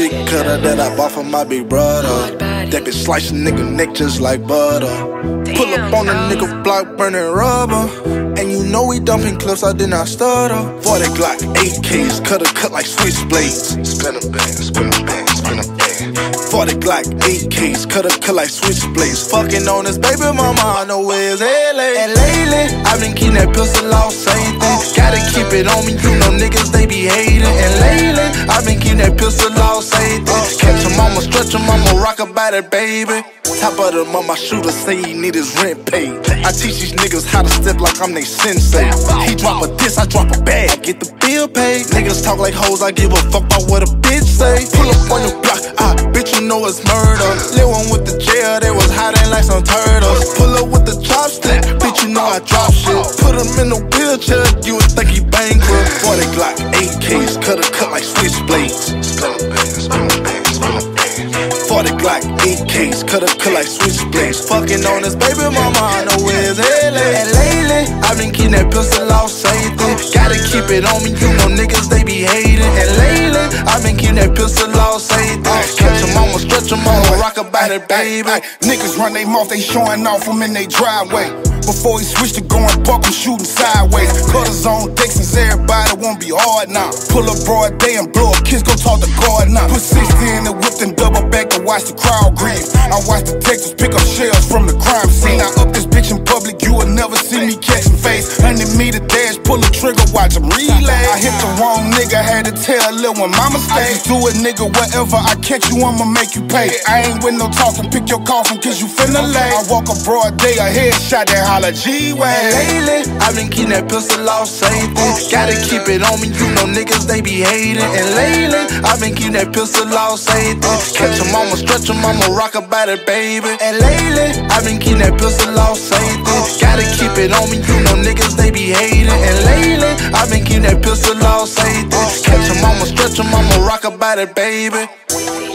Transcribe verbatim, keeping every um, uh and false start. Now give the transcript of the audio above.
big cutter that I bought for my big brother. That bitch slice a nigga neck just like butter. Pull up on a nigga block burning rubber. And you know we dumping clips, I did not stutter. forty Glock, eight Ks, cutter cut like switchblades. Spin a bang, spin a bang, spin a bang. forty Glock, eight Ks, cutter cut like switchblades. Fucking on this baby mama, I know where's L A. And lately, I've been keeping that pistol off, same thing. Gotta keep it on me, you know niggas, they be hating. And lately, I've been keeping that pistol off, same thing. Catch him, I'ma stretch him, I'ma rock about it, baby. Top of the month, my shooter say he need his rent paid. I teach these niggas how to step like I'm they sensei. He drop a diss, I drop a bag, I get the bill paid. Niggas talk like hoes, I give a fuck about what a bitch say. Pull up on your block, ah, bitch, you know it's murder. Little one with the jail, they was hiding like some turtles. Pull up with the chopstick, bitch, you know I drop shit. Put him in a wheelchair, you would think he bankrupt. forty Glock, eight Ks, cut a cut like switchblades. forty Glock, eight Ks, cut a cut like switchblades. Fucking on this baby mama, I know where's L A. And lately, I've been keeping that pistol off, same thing. Gotta keep it on me, you know niggas, they be hating. And lately, I've been keeping that pistol off, same thing. Catch him, I'ma stretch him, I'ma rock about it, baby. Niggas run they mouth, they showing off them in they driveway. Before he switched to going buck, I'm shooting sideways. Cutters on decks since everybody won't be hard now. Pull up broad day and blow a kiss, go talk to God now. Put sixty in the whip and double back to watch the crowd grieve. I watch detectives pick up shells from the crime scene. I up this bitch in public, you will never see me catching face. Hundred meter dash, pull a trigger, watch him relay. I hit the wrong nigga, had to tell Lil when mama stay. I just do it, nigga, wherever I catch you, I'ma make you pay. I ain't with no talking, pick your coffin, cause you finna lay. I walk a broad day, a headshot that holla G-Way. Lately, I've been keeping that pistol off, same thing. Gotta keep it on me, you know niggas, they be hating. And lately, I've been keeping that pistol off, same thing. Catch him, I'ma stretch him, I'ma rock about it, baby. And lately, I've been keeping that pistol off, same thing. Gotta keep it on me, you know niggas, they be hating. And lately, I've been keeping that pistol off, same thing. Catch him, I'ma stretch him, I'ma rock about it, baby.